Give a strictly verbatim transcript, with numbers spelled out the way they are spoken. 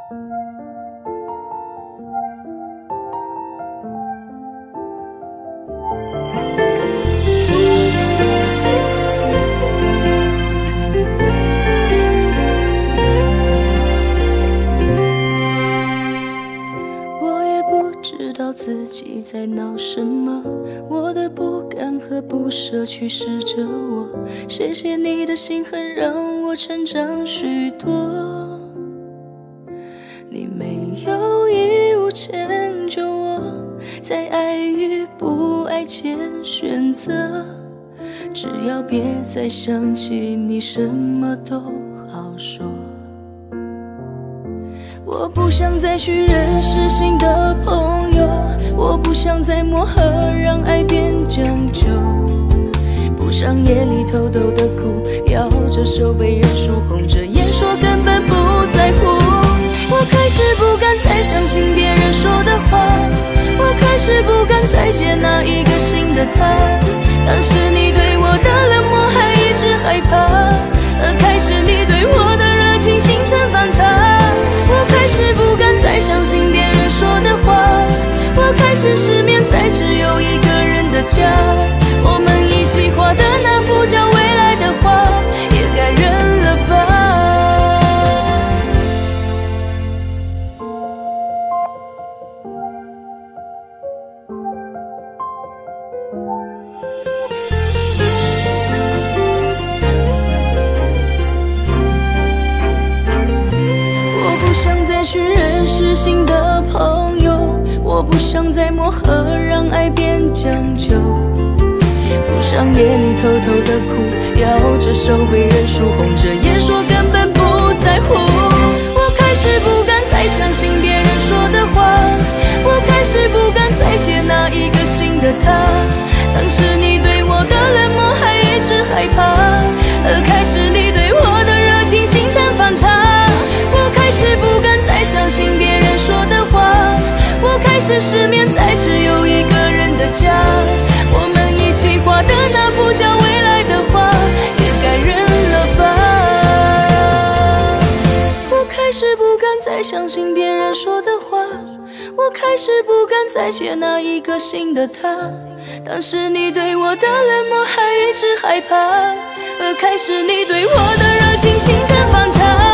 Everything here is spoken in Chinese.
自己在闹什么？我的不甘和不舍驱使着我。谢谢你的心狠，让我成长许多。你没有义务迁就我，在爱与不爱间选择。只要别再想起你，什么都好说。我不想再去认识新的朋友，我不想再磨合，让爱变将就。不想夜里偷偷的哭，摇着手被人数红着眼说根本不在乎。我开始不敢再相信别人说的话，我开始不敢再接纳一个新的他。当时你对我的冷漠还一直害怕，而开始你对我的热情形成反差。我开始不敢再相信别人说的话，我开始失眠在只有一个人的家。我们一起画的那幅叫未来的画，也该认了吧。我不想再去认识新的朋友，我不想再磨合，让爱变将就。不想夜里偷偷的哭，摇着手被人数红着眼说根本不在乎。我开始不敢再相信别人说的话，我开始不敢再接纳一个新的他。当时你对我的冷漠还一直害怕，而开始你对我的热情形成反差。我开始不敢再相信别人说的话，我开始失眠在只有一个人的家。我们一起画的那幅叫未来的画，也该认了吧。我开始不敢再相信别人说的话，我开始不敢再接纳一个新的他。当时你对我的冷漠还一直害怕，而开始你对我的热情形成反差。